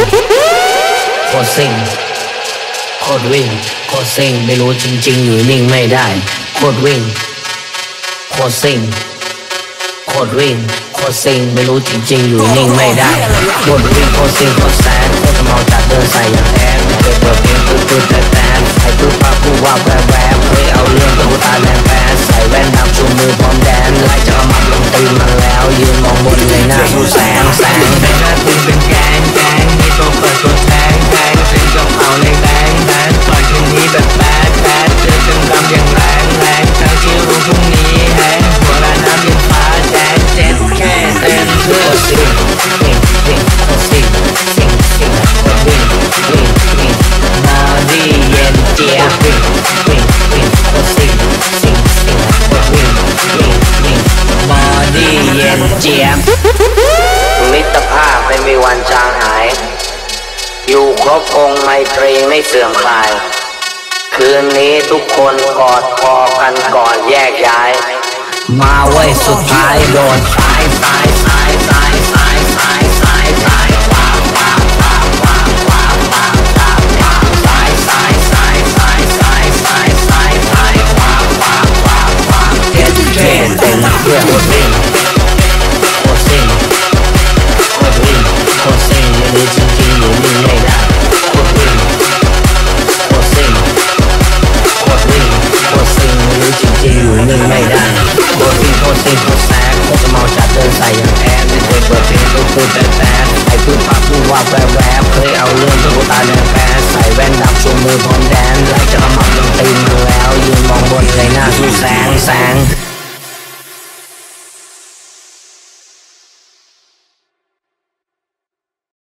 โคตรซิ่งโคตรวิ่งโคตรซิ่งไม่รู้จริงๆอยู่นิ่งไม่ได้โคตรวิ่งโคตรซิ่งโคตรวิ่งโคตรซิ่งไม่รู้จริงๆอยู่นิ่งไม่ได้โคตรวิ่งโคตรซิ่งโคตรแซนโคตรเมาจัดเดินใส่อย่างแอนไม่เคยเปิดเพลงตื้อแต่แตนใส่ตื้อผ้าผู้ว่าแวบเคยเอาเรื่องกับตาแรงแปนใส่แว่นดำชูมือพร้อมแดนไล่จะเอามาลงตีมาแล้วยืนมองบนเลยหน้าดูแสงเป็นหน้าตีเป็นแกงมีตัวเปิดตัวแทงเป็นกระเป๋าเลยแบงต่อยคืนนี้แบบแบดเจอจังดำอย่างแรงทั้งที่รู้พรุ่งนี้แฮงหัวละน้ำยังฟ้าแดงเจ็ดแค่เต็มเพื่อสิ่งวิ่งสิ่งวิ่งมาดีเย็นเจี๊ยบวิ่งสิ่งวิ่งมาดีเย็นเจี๊ยบมิตรภาพไม่มีวันจางหายอยู่ครบองค์ไมตรีไม่เสื่อมคลายคืนนี้ทุกคนกอดคอกันก่อนแยกย้ายมาไว้สุดท้ายโดนซ้ายขวาขวาเท่เต็มเพื่อนโคตรซิ่งโคตรซิ่งโคตรวิ่งโคตรซิ่งไม่รู้จริงๆอยู่นิ่งไม่ได้โคตรวิ่งโคตรซิ่งโคตรวิ่งโคตรซิ่งไม่รู้จริงๆอยู่นิ่งไม่ได้โคตรวิ่งโคตรซิ่งโคตรแซงโคตรเมาจัดเดินใส่อย่างแอนไม่เคยเปิดเพลงตื้อแต่ไอ้พูดปากพูดว่าแวบเคยเอาเรื่องกับตาแดงแปนใส่แว่นดำชูมือพร้อมแดนไล่จะเอามาลงตีมาแล้วยืนมองบนเลยหน้าดูแสง